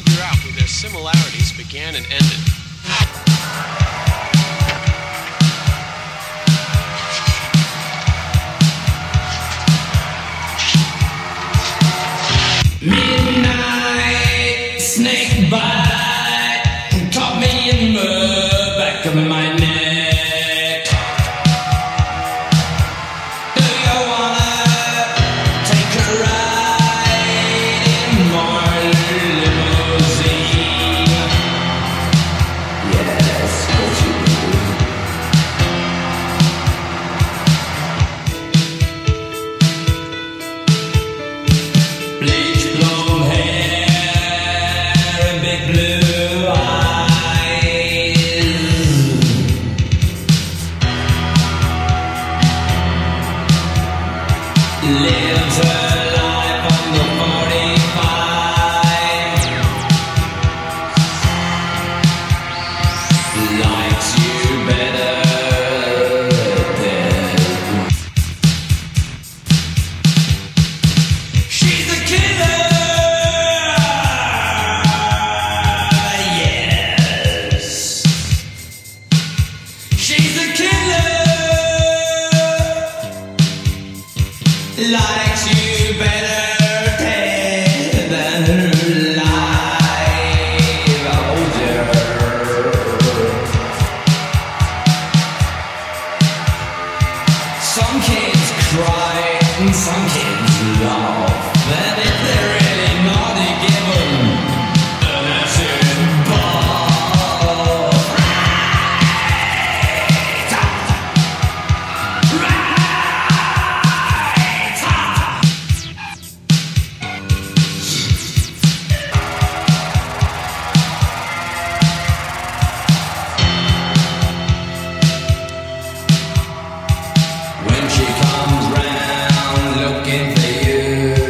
figure out where their similarities began and ended. Midnight snake bite caught me in the back of my neck. Do you wanna take a ride in my limousine? Yes, what you do. Bleach blonde hair and big blue eyes. Lives her life on the 45. Likes you better dead. She's a killer. Yes. She's a killer. Likes you better dead than alive. Oh dear. Some kids cry and some kids laugh. And if they're really naughty, give them an acid bath. When she comes round looking for you,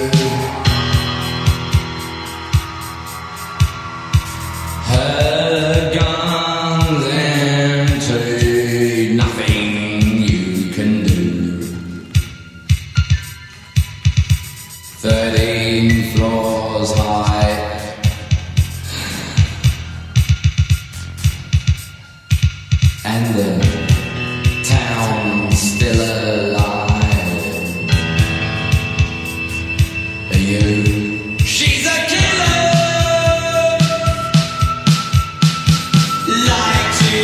her guns empty, nothing you can do. 13 floors high, and the town's still alive. Are you? She's a killer. Likes you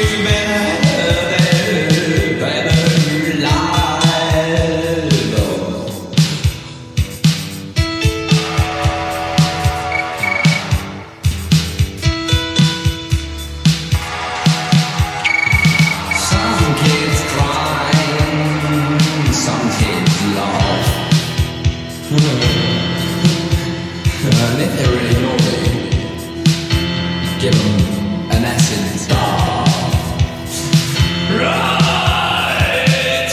better alive. Some kids cry, some kids laugh. And if they're really naughty, give them an acid bath. Right.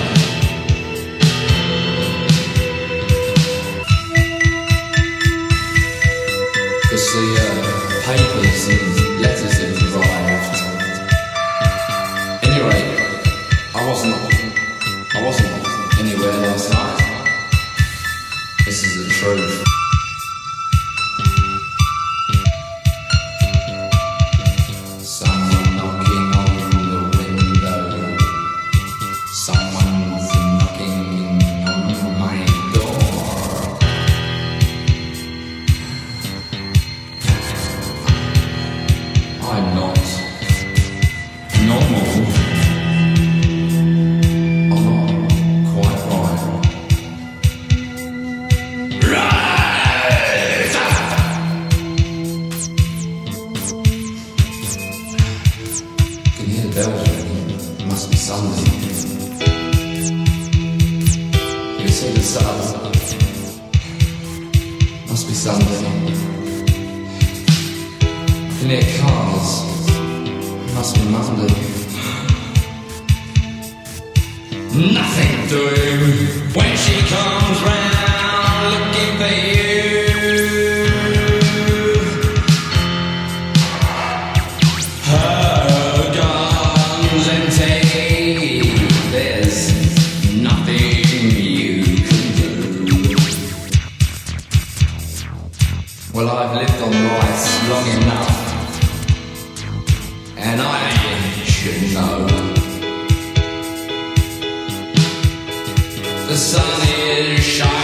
'Cause the papers and letters have arrived. Anyway, I wasn't anywhere last night. This is the truth. Someone knocking on the window. Someone's knocking on my door. I'm not normal. I'm not quite right. Right! Can you hear the bells ringing? It must be Sunday. You can see the sun. Must be Sunday. I can hear cars. Must be Monday. Nothing to do when she comes round looking for you. Her guns empty. There's nothing you can do. Well, I've lived on rice. should know. The sun is shining.